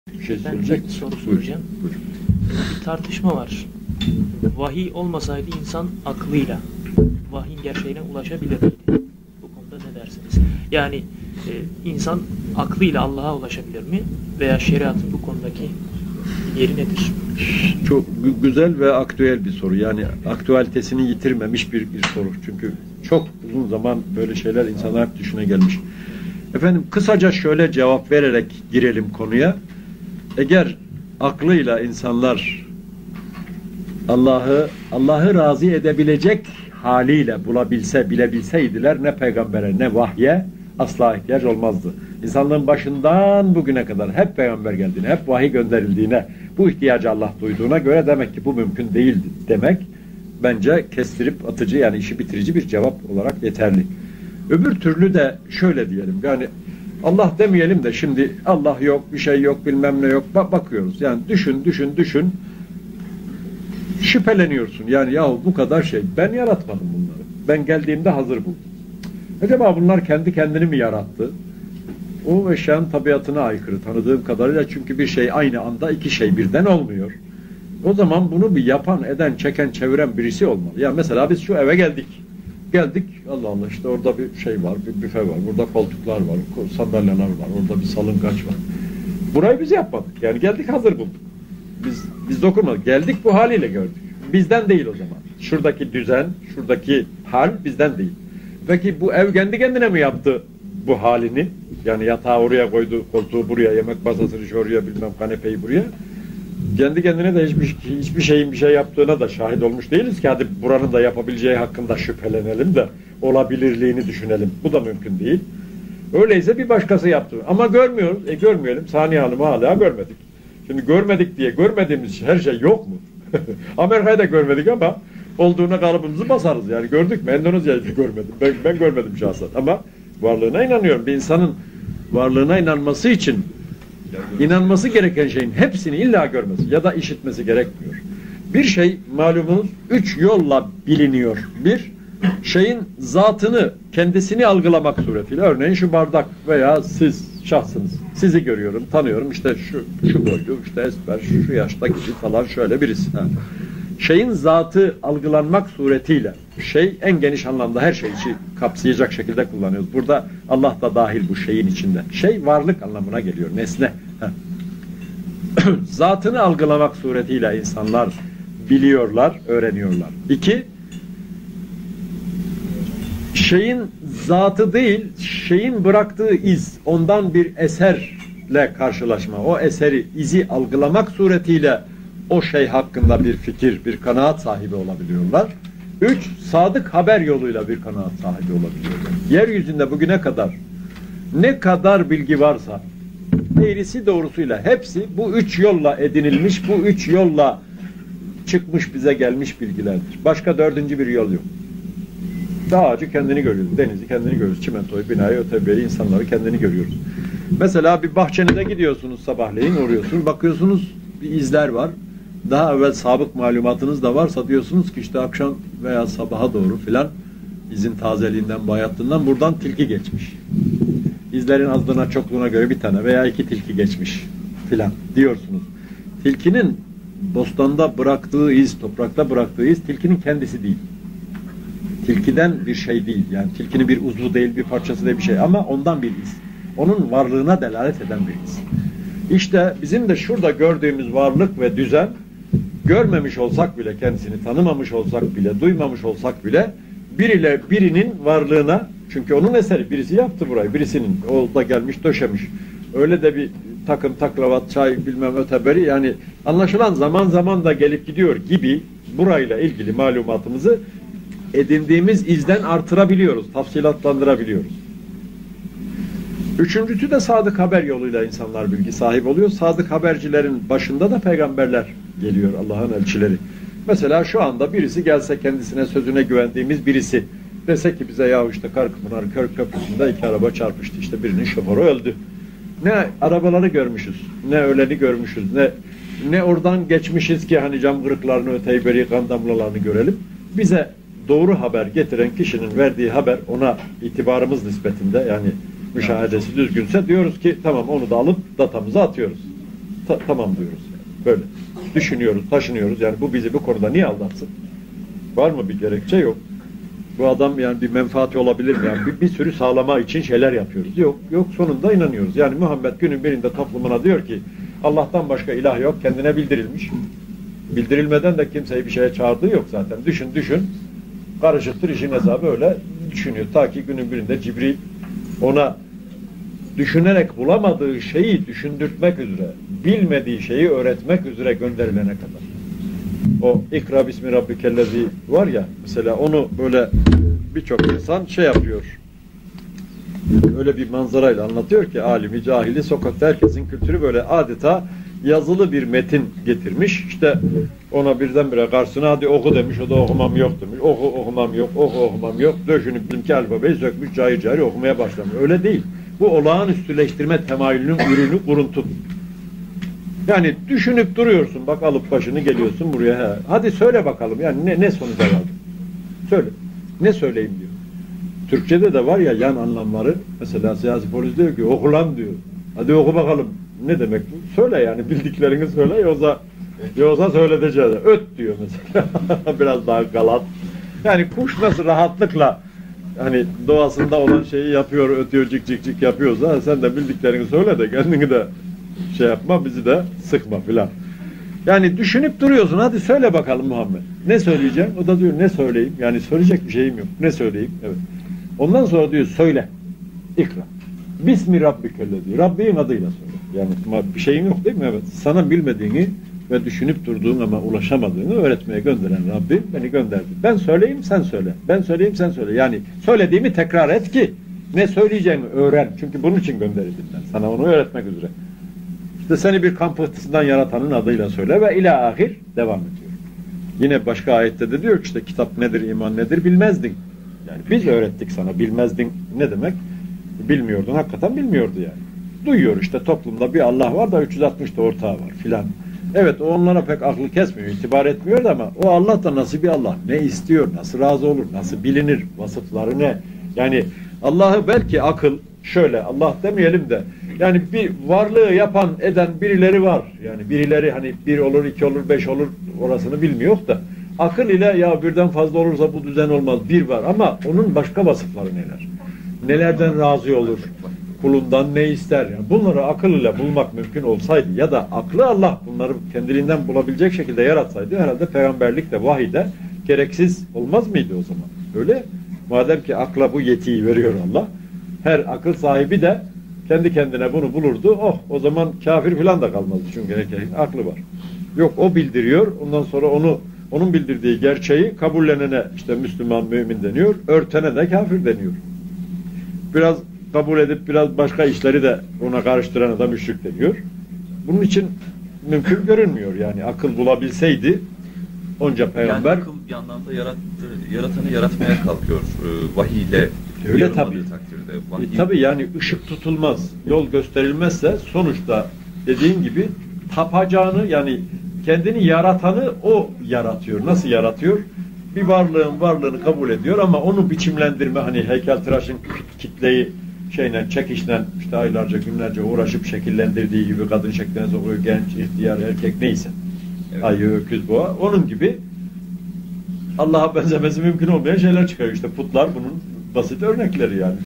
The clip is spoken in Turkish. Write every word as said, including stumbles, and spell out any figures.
Bir şey Ben söyleyecek bir soru misin? soracağım. Buyur. Bir tartışma var. Vahiy olmasaydı insan aklıyla vahyin gerçeğine ulaşabilir miydi? Bu konuda ne dersiniz? Yani e, insan aklıyla Allah'a ulaşabilir mi? Veya şeriatın bu konudaki yeri nedir? Çok gü- güzel ve aktüel bir soru. Yani aktüalitesini yitirmemiş bir, bir soru. Çünkü çok uzun zaman böyle şeyler insanlar hep düşüne gelmiş. Efendim kısaca şöyle cevap vererek girelim konuya. Eğer aklıyla insanlar Allah'ı Allah'ı razı edebilecek haliyle bulabilse, bilebilseydiler ne peygambere ne vahye asla ihtiyaç olmazdı. İnsanlığın başından bugüne kadar hep peygamber geldiğine, hep vahiy gönderildiğine, bu ihtiyacı Allah duyduğuna göre demek ki bu mümkün değildi demek bence kestirip atıcı, yani işi bitirici bir cevap olarak yeterli. Öbür türlü de şöyle diyelim, yani Allah demeyelim de şimdi Allah yok, bir şey yok, bilmem ne yok, bak bakıyoruz. Yani düşün, düşün, düşün. Şüpheleniyorsun. Yani yahu bu kadar şey. Ben yaratmadım bunları. Ben geldiğimde hazır buldum. Acaba bunlar kendi kendini mi yarattı? O eşyanın tabiatına aykırı tanıdığım kadarıyla, çünkü bir şey aynı anda iki şey birden olmuyor. O zaman bunu bir yapan, eden, çeken, çeviren birisi olmalı. Ya mesela biz şu eve geldik. Geldik, Allah Allah, işte orada bir şey var, bir büfe var, burada koltuklar var, sandalyeler var, orada bir salıngaç var. Burayı biz yapmadık. Yani geldik, hazır bulduk. Biz biz dokunmadık. Geldik, bu haliyle gördük. Bizden değil o zaman. Şuradaki düzen, şuradaki hal bizden değil. Peki bu ev kendi kendine mi yaptı bu halini? Yani yatağı oraya koydu, koltuğu buraya, yemek masasını şuraya, bilmem kanepeyi buraya. Kendi kendine de hiçbir, hiçbir şeyin bir şey yaptığına da şahit olmuş değiliz ki hadi buranın da yapabileceği hakkında şüphelenelim de olabilirliğini düşünelim. Bu da mümkün değil. Öyleyse bir başkası yaptı. Ama görmüyoruz. E görmeyelim. Saniye Hanım'ı hala görmedik. Şimdi görmedik diye görmediğimiz her şey yok mu? Amerika'yı da görmedik ama olduğuna kalıbımızı basarız. Yani gördük mü? Endonezya'yı da görmedim. Ben, ben görmedim şahsen. Ama varlığına inanıyorum. Bir insanın varlığına inanması için inanması gereken şeyin hepsini illa görmesi ya da işitmesi gerekmiyor. Bir şey malumunuz üç yolla biliniyor. Bir, şeyin zatını, kendisini algılamak suretiyle. Örneğin şu bardak veya siz şahsınız. Sizi görüyorum, tanıyorum. İşte şu, şu boylu, işte esmer, şu, şu yaşta gibi falan şöyle birisi. Ha. Şeyin zatı algılanmak suretiyle, şey en geniş anlamda her şey içi kapsayacak şekilde kullanıyoruz. Burada Allah da dahil bu şeyin içinde. Şey varlık anlamına geliyor, nesne. Ha. Zatını algılamak suretiyle insanlar biliyorlar, öğreniyorlar. İki, şeyin zatı değil, şeyin bıraktığı iz, ondan bir eserle karşılaşma, o eseri, izi algılamak suretiyle o şey hakkında bir fikir, bir kanaat sahibi olabiliyorlar. Üç, sadık haber yoluyla bir kanaat sahibi olabiliyorlar. Yeryüzünde bugüne kadar ne kadar bilgi varsa, eğrisi doğrusuyla hepsi bu üç yolla edinilmiş, bu üç yolla çıkmış, bize gelmiş bilgilerdir. Başka dördüncü bir yol yok. Dağcı kendini görüyoruz, denizi kendini görüyoruz, çimentoyu, binayı, ötebeyi, insanları kendini görüyoruz. Mesela bir bahçenize gidiyorsunuz sabahleyin, uğruyorsunuz, bakıyorsunuz bir izler var. Daha evvel sabık malumatınız da varsa diyorsunuz ki işte akşam veya sabaha doğru filan izin tazeliğinden, bayatlığından buradan tilki geçmiş. İzlerin azlığına, çokluğuna göre bir tane veya iki tilki geçmiş filan diyorsunuz. Tilkinin bostanda bıraktığı iz, toprakta bıraktığı iz tilkinin kendisi değil. Tilkiden bir şey değil. Yani tilkinin bir uzvu değil, bir parçası değil bir şey. Ama ondan bir iz. Onun varlığına delalet eden bir iz. İşte bizim de şurada gördüğümüz varlık ve düzen, görmemiş olsak bile, kendisini tanımamış olsak bile, duymamış olsak bile biriyle birinin varlığına, çünkü onun eseri, birisi yaptı burayı, birisinin, o da gelmiş döşemiş. Öyle de bir takım taklavat, çay, bilmem öteberi, yani anlaşılan zaman zaman da gelip gidiyor gibi burayla ilgili malumatımızı edindiğimiz izden artırabiliyoruz, tafsilatlandırabiliyoruz. Üçüncüsü de sadık haber yoluyla insanlar bilgi sahibi oluyor. Sadık habercilerin başında da peygamberler geliyor, Allah'ın elçileri. Mesela şu anda birisi gelse, kendisine sözüne güvendiğimiz birisi dese ki bize ya işte Karkıpınar Kör Köprüsü'nde iki araba çarpıştı, işte birinin şoförü öldü. Ne arabaları görmüşüz, ne öleni görmüşüz, ne ne oradan geçmişiz ki hani cam kırıklarını, öteyi beri kan damlalarını görelim. Bize doğru haber getiren kişinin verdiği haber, ona itibarımız nispetinde, yani müşahedesi düzgünse diyoruz ki tamam, onu da alıp datamıza atıyoruz. ta tamam diyoruz. Yani. Böyle. Düşünüyoruz, taşınıyoruz. Yani bu bizi bu konuda niye aldatsın? Var mı bir gerekçe? Yok. Bu adam yani bir menfaati olabilir mi? Yani bir, bir sürü sağlama için şeyler yapıyoruz. Yok, yok sonunda inanıyoruz. Yani Muhammed günün birinde toplumuna diyor ki Allah'tan başka ilah yok, kendine bildirilmiş. Bildirilmeden de kimseyi bir şeye çağırdığı yok zaten. Düşün, düşün. Karışıktır işin hesabı öyle düşünüyor. Ta ki günün birinde Cibril ona düşünerek bulamadığı şeyi düşündürtmek üzere, bilmediği şeyi öğretmek üzere gönderilene kadar. O İkra bismi rabbikellezi var ya, mesela onu böyle birçok insan şey yapıyor. Öyle bir manzarayla anlatıyor ki alimi, cahili, sokakta herkesin kültürü böyle adeta yazılı bir metin getirmiş. İşte ona birdenbire karşısına hadi oku demiş. O da okumam yok demiş. Oku okumam yok, oku okumam yok. Döşünüp bizimki alfabeyi sökmüş, cahil cahil okumaya başlamıyor. Öyle değil. Bu olağanüstüleştirme temayülünün ürünü, kuruntu. Yani düşünüp duruyorsun. Bak alıp başını geliyorsun buraya. He. Hadi söyle bakalım. Yani ne, ne sonuca vardın? Söyle. Ne söyleyeyim diyor. Türkçede de var ya yan anlamları. Mesela siyasi polis diyor ki oku lan diyor. Hadi oku bakalım. Ne demek bu? Söyle yani bildiklerini söyle yoksa yoksa söyleteceğiz. Öt diyor mesela. Biraz daha galat. Yani kuş nasıl rahatlıkla hani doğasında olan şeyi yapıyor, ötüyor, cik cik cik yapıyorsa sen de bildiklerini söyle de kendini de şey yapma, bizi de sıkma filan. Yani düşünüp duruyorsun. Hadi söyle bakalım Muhammed. Ne söyleyeceğim? O da diyor ne söyleyeyim? Yani söyleyecek bir şeyim yok. Ne söyleyeyim? Evet. Ondan sonra diyor söyle. İkra. Bismi rabbikellezi. Rabbin adıyla söyle. Yani bir şeyin yok değil mi? Evet. Sana bilmediğini ve düşünüp durduğun ama ulaşamadığını öğretmeye gönderen Rabbim beni gönderdi. Ben söyleyeyim sen söyle. Ben söyleyeyim sen söyle. Yani söylediğimi tekrar et ki ne söyleyeceğimi öğren. Çünkü bunun için gönderildim ben. Sana onu öğretmek üzere. İşte seni bir kan pıhtısından yaratanın adıyla söyle ve ila ahir devam ediyor. Yine başka ayette de diyor ki işte kitap nedir, iman nedir bilmezdin. Yani biz öğrettik sana. Bilmezdin ne demek? Bilmiyordun. Hakikaten bilmiyordu yani. Duyuyor işte toplumda bir Allah var da üç yüz altmış da ortağı var filan. Evet o onlara pek aklı kesmiyor, itibar etmiyor ama o Allah da nasıl bir Allah? Ne istiyor? Nasıl razı olur? Nasıl bilinir? Vasıfları ne? Yani Allah'ı belki akıl şöyle Allah demeyelim de yani bir varlığı yapan eden birileri var. Yani birileri hani bir olur, iki olur, beş olur orasını bilmiyor da akıl ile ya birden fazla olursa bu düzen olmaz. Bir var ama onun başka vasıfları neler? Nelerden razı olur? Kulundan ne ister? Yani bunları akıl ile bulmak mümkün olsaydı ya da aklı Allah bunları kendiliğinden bulabilecek şekilde yaratsaydı herhalde peygamberlik de vahiy de gereksiz olmaz mıydı o zaman? Öyle. Madem ki akla bu yetiyi veriyor Allah, her akıl sahibi de kendi kendine bunu bulurdu. Oh o zaman kafir falan da kalmazdı çünkü herkesin aklı var. Yok o bildiriyor. Ondan sonra onu onun bildirdiği gerçeği kabullenene işte Müslüman, mümin deniyor. Örtene de kafir deniyor. Biraz kabul edip biraz başka işleri de ona karıştırana da müşrik deniyor. Bunun için mümkün görünmüyor yani akıl bulabilseydi onca peygamber. Yani akıl bir anlamda yarattı, yaratanı yaratmaya kalkıyor e, vahiyle. Öyle tabii. Takdirde, vahiy... E, tabii yani ışık tutulmaz, yol gösterilmezse sonuçta dediğin gibi tapacağını yani kendini yaratanı o yaratıyor. Nasıl yaratıyor? Bir varlığın varlığını kabul ediyor ama onu biçimlendirme hani heykeltıraşın kitleyi şeyle çekişle işte aylarca günlerce uğraşıp şekillendirdiği gibi kadın şekline sokuyor genç, ihtiyar, erkek neyse. Evet. Ayı, öküz, boğa. Onun gibi Allah'a benzemesi mümkün olmayan şeyler çıkıyor. İşte putlar bunun basit örnekleri yani.